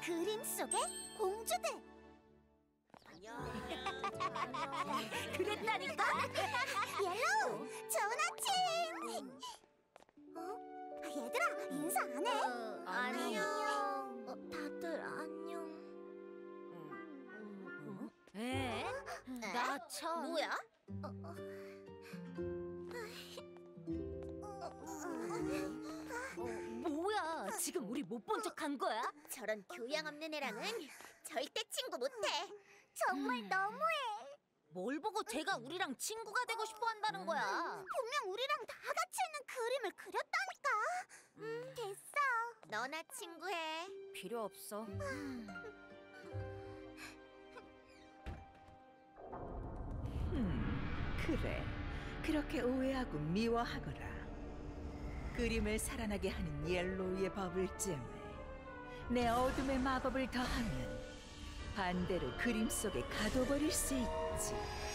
그림 속의 공주들. 그랬다니까? 옐로우, 좋은 아침. 얘들아, 인사 안 해? 안녕. 다들 안녕. 에? 나 참. 뭐야? 뭐야? 지금 우리 못 본 척 한 거야? 저런 교양 없는 애랑은 절대 친구 못해. 정말 너무해. 뭘 보고 쟤가 우리랑 친구가 되고 싶어 한다는 거야? 분명 우리랑 다 같이 있는 그림을 그렸다니까. 됐어. 너나 친구해. 필요 없어. 그래, 그렇게 오해하고 미워하거라. 그림을 살아나게 하는 옐로우의 법을 쨈에 내 어둠의 마법을 더하면 반대로 그림 속에 가둬버릴 수 있지.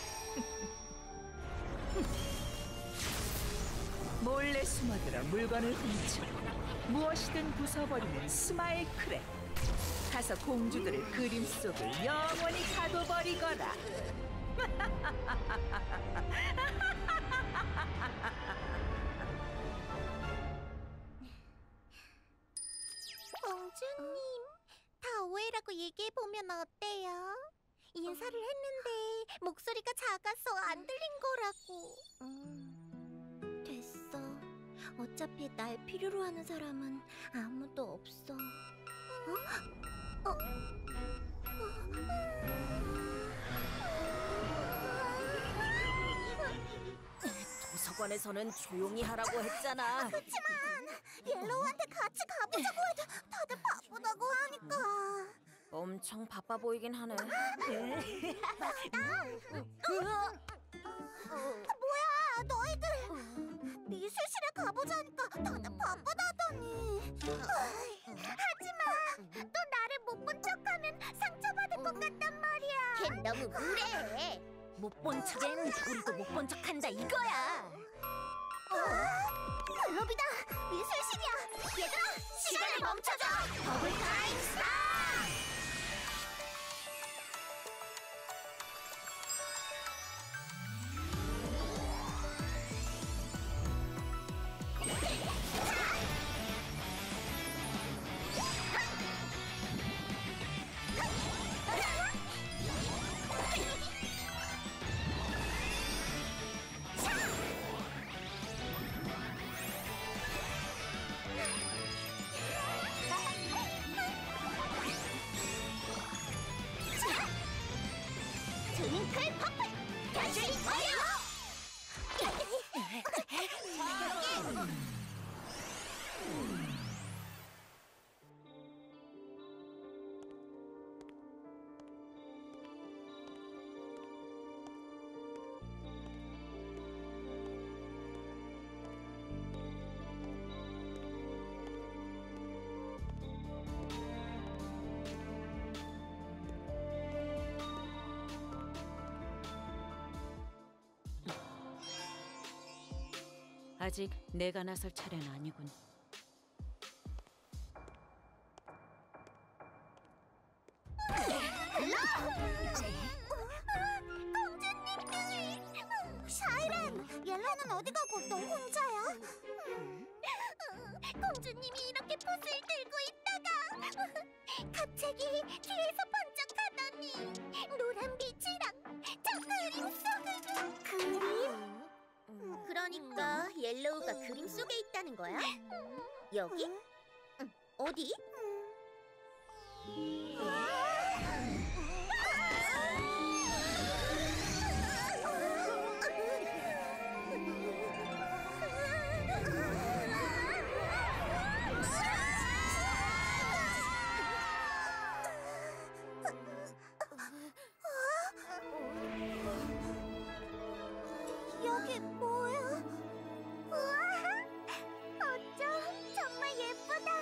몰래 숨어들어 물건을 훔쳐 무엇이든 부숴버리는 스마일 크랩. 가서 공주들을 그림 속에 영원히 가둬버리거라. 공주님, 다 오해라고 얘기해보면 어때요? 인사를 했는데 목소리가 작아서 안 들린 거라고. 됐어. 어차피 날 필요로 하는 사람은 아무도 없어. 도서관에서는 조용히 하라고 했잖아. 그렇지만 옐로우한테 같이 가보자고 해도 다들 바쁘다고 하니까. 엄청 바빠 보이긴 하네. 뭐야, 너희들. 미술실에 가보자니까 다들 바쁘다더니. 하지만 또 나를 못 본 척하면 상처받을 것 같단 말이야. 걘 너무 무례해. 못 본 척엔 우리도 못 본 척한다 이거야. 글로비다, 미술실이야. 얘들아, 시간을 멈춰줘. 버블 타임 스탑. 트윙클 퍼플 변신 완료! 아직 내가 나설 차례는 아니군. 공주님들! 샤이렌! 옐로우는 어디 가고 너 혼자야? 공주님이 이렇게 붓을 들고 있다가 갑자기 뒤에서 번쩍하더니 노란 빛이랑 저 그림 속으로. 그림? 그러니까 옐로우가 그림 속에 있다는 거야? 여기? 어디? 여기 뭐야? 우와! 어쩜 정말 예쁘다.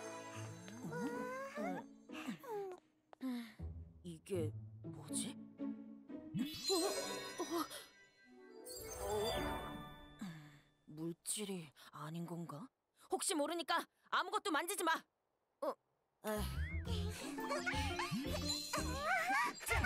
이게 뭐지? 물질이 아닌 건가? 혹시 모르니까 아무것도 만지지 마. 자,